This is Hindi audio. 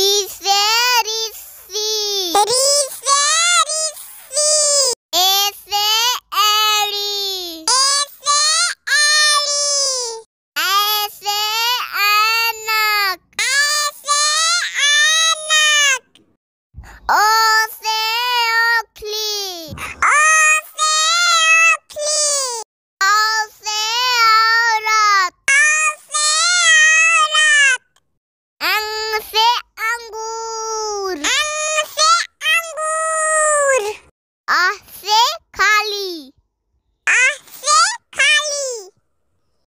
से ऋषि, री से ऋषि, ए से एड़ी, ए से एड़ी, ऐ से ऐनक, ऐ से ऐनक, ओ